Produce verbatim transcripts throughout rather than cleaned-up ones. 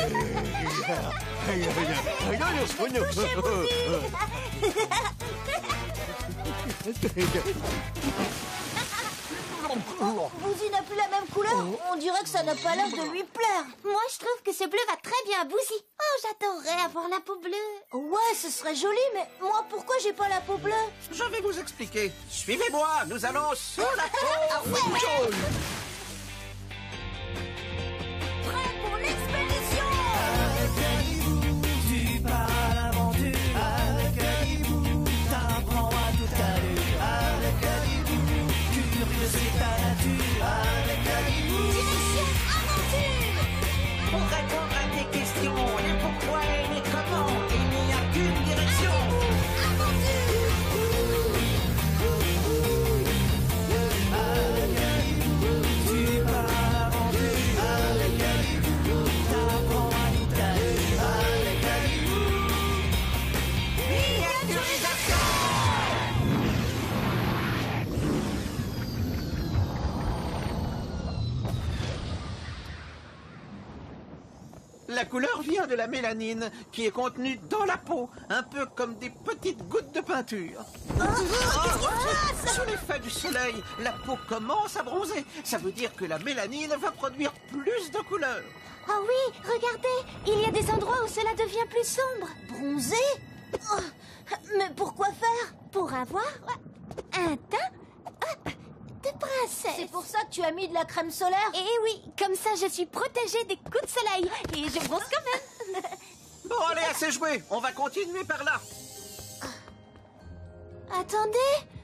Bouzy n'a plus la même couleur. On dirait que ça n'a pas l'air de lui plaire. Moi, je trouve que ce bleu va très bien à Bouzy. Oh, j'adorerais avoir la peau bleue. Ouais, ce serait joli, mais moi, pourquoi j'ai pas la peau bleue? Je vais vous expliquer. Suivez-moi, nous allons sur la peau jaune. Prêt pour l'expédition. Avec Caribou, tu pars à l'aventure. Avec Caribou, t'apprends à toute allure. Avec Caribou, curieux c'est ta nature. Avec Caribou, Direction aventure. Pour répondre à tes questions, les pourquoi et les comment, il n'y a qu'une direction. tu pars à l'aventure. Avec Caribou, t'apprends à toute allure. Avec Caribou, La couleur vient de la mélanine qui est contenue dans la peau, un peu comme des petites gouttes de peinture. Oh, sous l'effet du soleil, la peau commence à bronzer. Ça veut dire que la mélanine va produire plus de couleurs. Oh oui, regardez, il y a des endroits où cela devient plus sombre. Bronzé? Oh, mais pourquoi faire? Pour avoir un teint hop, de princesse. C'est pour ça que tu as mis de la crème solaire? Eh oui, comme ça je suis protégée des coups de soleil et je bronze quand même. Bon, allez, assez joué. On va continuer par là. Attendez.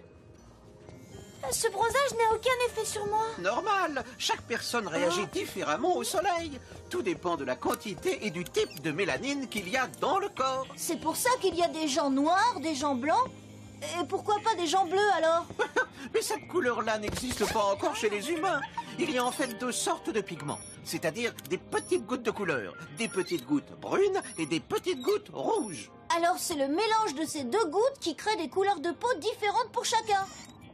Ce bronzage n'a aucun effet sur moi. Normal, chaque personne réagit différemment au soleil. Tout dépend de la quantité et du type de mélanine qu'il y a dans le corps. C'est pour ça qu'il y a des gens noirs, des gens blancs. Et pourquoi pas des gens bleus alors? Mais cette couleur-là n'existe pas encore chez les humains. Il y a en fait deux sortes de pigments, c'est-à-dire des petites gouttes de couleur, des petites gouttes brunes et des petites gouttes rouges. Alors c'est le mélange de ces deux gouttes qui crée des couleurs de peau différentes pour chacun.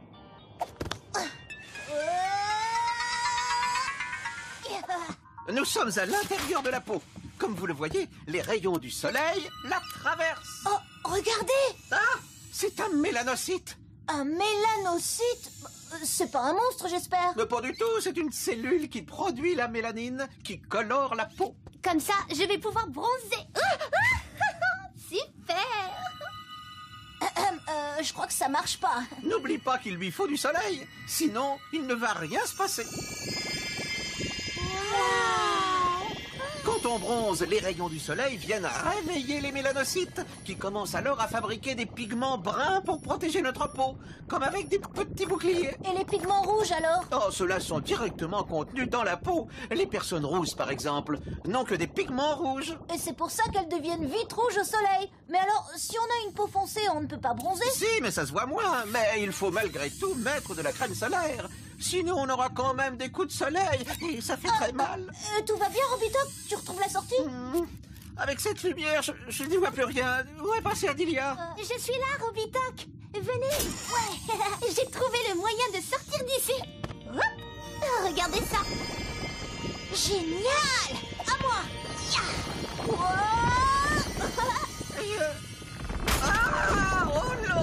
Nous sommes à l'intérieur de la peau. Comme vous le voyez, les rayons du soleil la traversent. Oh, regardez! Ah, c'est un mélanocyte. Un mélanocyte? C'est pas un monstre, j'espère. Mais pas du tout, c'est une cellule qui produit la mélanine, qui colore la peau. Comme ça, je vais pouvoir bronzer. Super. Euh, je crois que ça marche pas. N'oublie pas qu'il lui faut du soleil, sinon il ne va rien se passer. Quand on bronze, les rayons du soleil viennent réveiller les mélanocytes, qui commencent alors à fabriquer des pigments bruns pour protéger notre peau, comme avec des petits boucliers. Et les pigments rouges alors? Oh, ceux-là sont directement contenus dans la peau. Les personnes rouges, par exemple, n'ont que des pigments rouges. Et c'est pour ça qu'elles deviennent vite rouges au soleil. Mais alors, si on a une peau foncée, on ne peut pas bronzer? Si, mais ça se voit moins. Mais il faut malgré tout mettre de la crème solaire. Sinon, on aura quand même des coups de soleil et ça fait très mal. Euh, tout va bien, Robitoc? Tu retrouves la sortie? Mmh. Avec cette lumière, je, je n'y vois plus rien. Où est passé Adilia? Je suis là, Robitoc. Venez. Ouais. J'ai trouvé le moyen de sortir d'ici. Hop. Regardez ça. Génial! À moi! Ya! Wow! Et, euh... Ah! Oh là!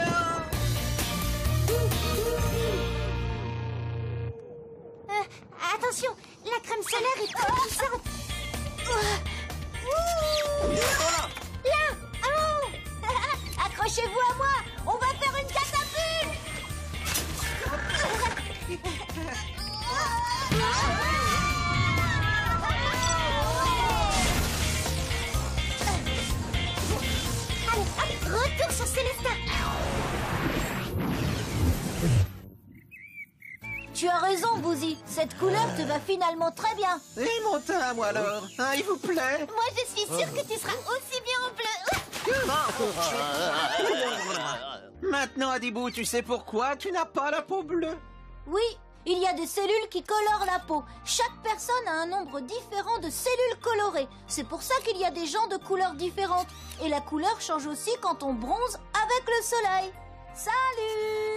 Euh, attention, la crème solaire est très puissante. Là, en haut. Accrochez-vous à moi! On va faire une catapulte! Allez, hop, retour sur Célestin. Tu as raison, Bouzy. Cette couleur te va finalement très bien. Et mon teint à moi alors, hein, il vous plaît? Moi, je suis sûre que tu seras aussi bien en bleu. Maintenant, Adibou, tu sais pourquoi tu n'as pas la peau bleue? Oui, il y a des cellules qui colorent la peau. Chaque personne a un nombre différent de cellules colorées. C'est pour ça qu'il y a des gens de couleurs différentes. Et la couleur change aussi quand on bronze avec le soleil. Salut!